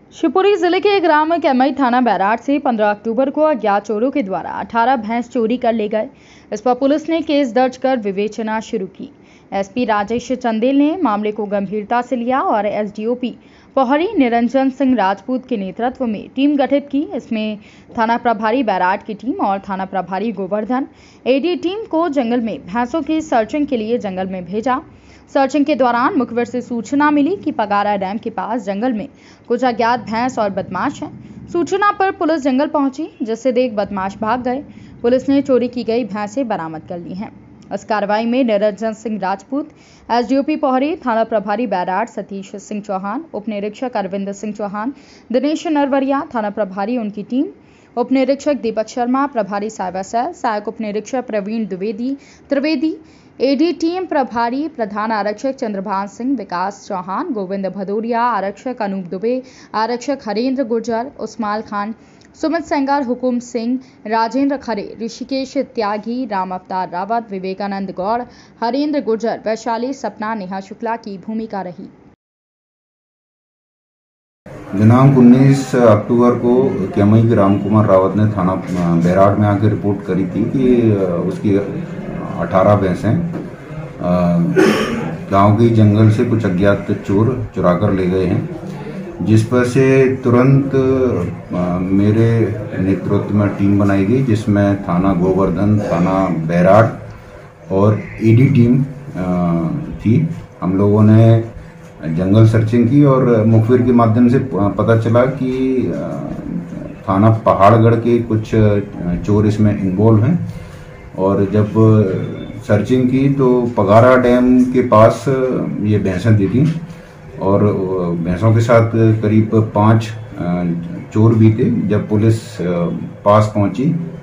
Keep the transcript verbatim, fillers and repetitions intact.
शिवपुरी जिले के ग्राम कैमई थाना बैराट से पंद्रह अक्टूबर को अज्ञात चोरों के द्वारा अठारह भैंस चोरी कर ले गए। इस पर पुलिस ने केस दर्ज कर विवेचना शुरू की। एसपी राजेश चंदेल ने मामले को गंभीरता से लिया और एसडीओपी पोहरी निरंजन सिंह राजपूत के नेतृत्व में टीम गठित की। इसमें थाना प्रभारी बैराट की टीम और थाना प्रभारी गोवर्धन एडी टीम को जंगल में भैंसों की सर्चिंग के लिए जंगल में भेजा। सर्चिंग के दौरान मुखबिर से सूचना मिली कि पगारा डैम के पास जंगल में कुछ अज्ञात भैंस और बदमाश हैं। सूचना पर पुलिस जंगल पहुंची, जिससे देख बदमाश भाग गए। पुलिस ने चोरी की गई भैंसें बरामद कर ली हैं। इस कार्रवाई में निरंजन सिंह राजपूत, एसडीओपी पोहरी, थाना प्रभारी बैराट सतीश सिंह चौहान, उप निरीक्षक अरविंद सिंह चौहान, दिनेश नरवरिया, थाना प्रभारी उनकी टीम, उप निरीक्षक दीपक शर्मा, प्रभारी साइबर सेल, सहायक उप निरीक्षक प्रवीण द्विवेदी त्रिवेदी, एडी टीम प्रभारी प्रधान आरक्षक चंद्रभान सिंह, विकास चौहान, गोविंद भदौरिया, आरक्षक अनूप दुबे, आरक्षक हरेंद्र गुर्जर, उस्माल खान, सुमित सेंगार, हुकुम सिंह, राजेंद्र खरे, ऋषिकेश त्यागी, राम अवतार रावत, विवेकानंद गौड़, हरेंद्र गुर्जर, वैशाली सपना, नेहा शुक्ला की भूमिका रही। दिनांक उन्नीस अक्टूबर को कैमई के राम कुमार रावत ने थाना बैराट में आकर रिपोर्ट करी थी कि उसकी अठारह भैंसें गांव के जंगल से कुछ अज्ञात चोर चुरा कर ले गए हैं, जिस पर से तुरंत मेरे नेतृत्व में टीम बनाई गई, जिसमें थाना गोवर्धन, थाना बैराट और ईडी टीम थी। हम लोगों ने जंगल सर्चिंग की और मुखबिर के माध्यम से पता चला कि थाना पहाड़गढ़ के कुछ चोर इसमें इन्वॉल्व हैं। और जब सर्चिंग की तो पगारा डैम के पास ये भैंसें दिखी और भैंसों के साथ करीब पाँच चोर भी थे। जब पुलिस पास पहुंची